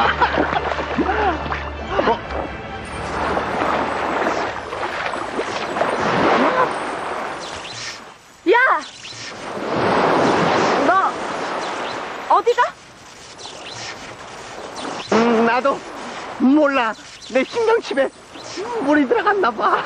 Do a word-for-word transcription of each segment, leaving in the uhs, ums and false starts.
야! 너 어디가? 음, 나도 몰라. 내 신경칩에 물이 들어갔나 봐.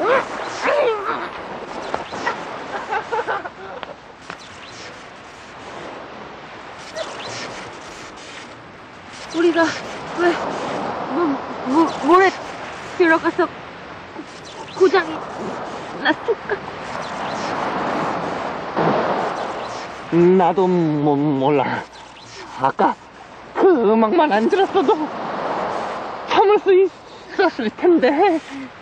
우리가 왜 물, 물, 물에 들어가서 고장이 났을까? 나도 뭐, 몰라. 아까 그 음악만 안 들었어도 참을 수 있었을 텐데.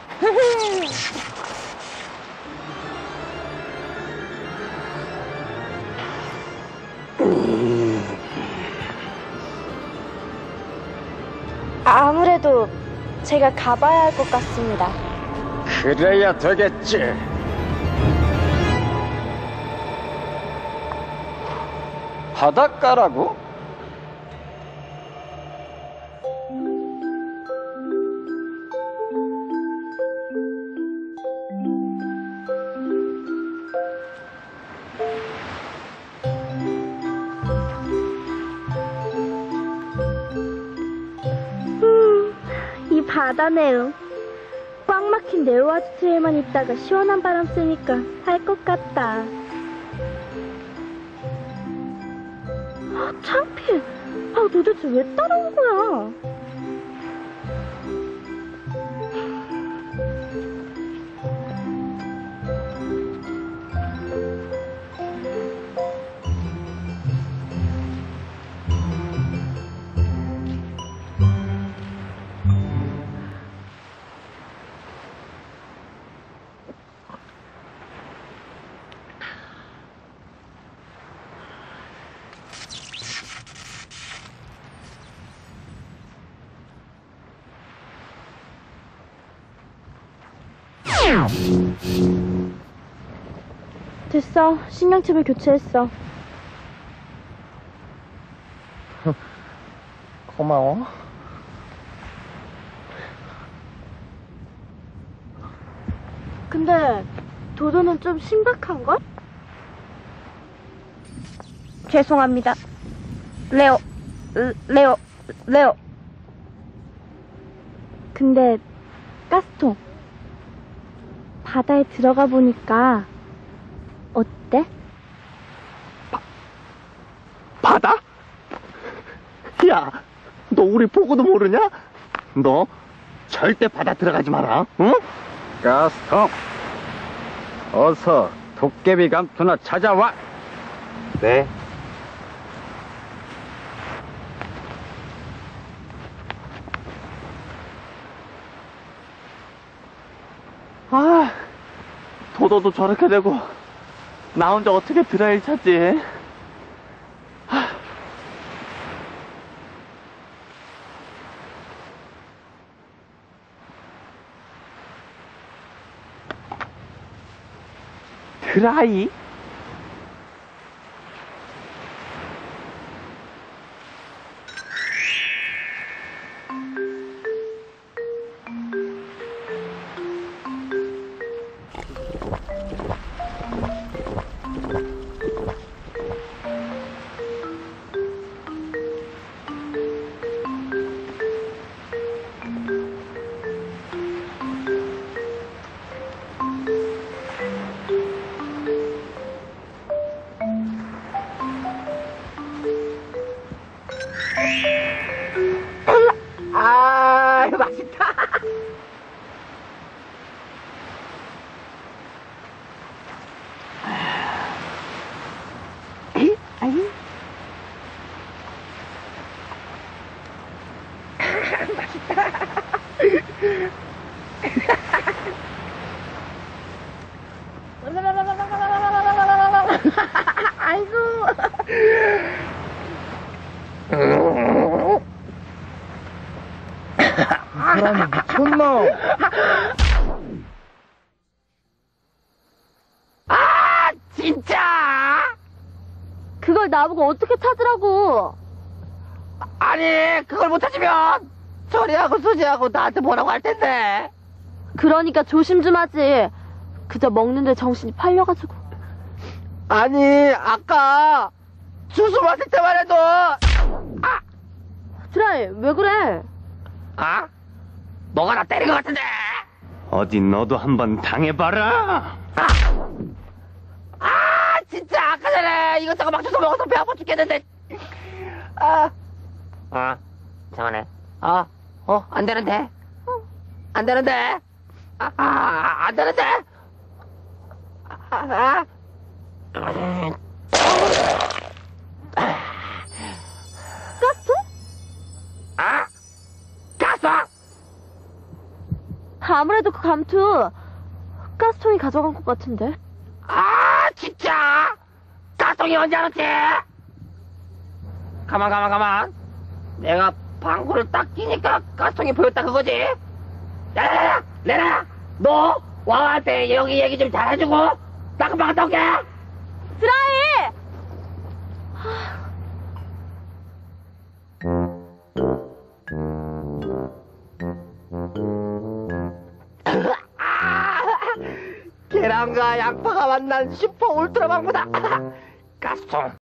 아무래도 제가 가봐야 할 것 같습니다. 그래야 되겠지. 바닷가라고? 이 바다네요. 꽉 막힌 네오아지트에만 있다가 시원한 바람 쐬니까 할 것 같다. 아, 창피해. 아, 도대체 왜 따라온 거야? 됐어. 신경칩을 교체했어. 고마워. 근데 도도는 좀 심각한걸? 죄송합니다. 레오, 레오, 레오. 근데 가스통, 바다에 들어가 보니까 어때? 바다? 야, 너 우리 보고도 모르냐? 너 절대 바다 들어가지 마라, 응? 가스통, 어서 도깨비 감투나 찾아와. 네. 아, 도도도 저렇게 되고 나 혼자 어떻게 드라이를 찾지? 아. 드라이? 아, 맛있다. 에이, 아이. 맛있다. 아이고. 이 사람이 미쳤나? 아, 진짜? 그걸 나보고 어떻게 찾으라고? 아니, 그걸 못 찾으면 저리하고 수지하고 나한테 뭐라고 할 텐데. 그러니까 조심 좀 하지. 그저 먹는데 정신이 팔려가지고. 아니, 아까 주스 마실 때만 해도 아, 드라이, 왜 그래? 아? 너가 나 때린 것 같은데. 어디 너도 한번 당해봐라. 아, 아 진짜 아까 전에 이것저것 막 주워 먹어서 배 아파 죽겠는데. 아, 아, 잠깐만. 아, 어, 안 되는데. 안 되는데. 아, 아, 안 되는데. 아, 아. 가스통? 아, 가스. 아무래도 그 감투 가스통이 가져간 것 같은데. 아, 진짜. 가스통이 언제 알았지? 가만, 가만, 가만. 내가 방구를 딱 끼니까 가스통이 보였다 그거지? 야야야, 내라. 너 와한테 여기 얘기 좀 잘해주고 나 금방 갔다 올게. 드라이! 아, 계란과 양파가 만난 슈퍼 울트라 방구다. 가스통